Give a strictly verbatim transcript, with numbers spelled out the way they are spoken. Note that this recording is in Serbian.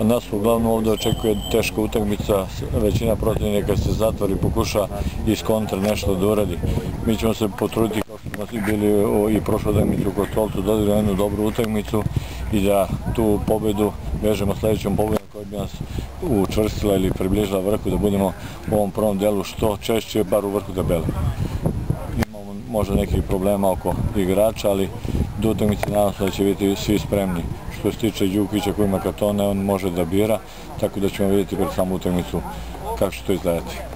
Od nas uglavnom ovdje očekuje teška utakmica, većina protivnika se zatvori, pokuša iz kontra nešto da uradi. Mi ćemo se potruditi, kao što smo bili i prošlu utakmicu u Kostolcu, da odigramo jednu dobru utakmicu i da tu pobedu vežemo sledećom pobedom koja bi nas učvrstila ili približila vrhu, da budemo u ovom prvom delu što češće, bar u vrhu tabele. Imamo možda nekih problema oko igrača, ali do utakmice nadam se da će biti svi spremni. Što se tiče Đukića koji ima kartone, on može da bira, tako da ćemo vidjeti pred samu utakmicu kako će to izgledati.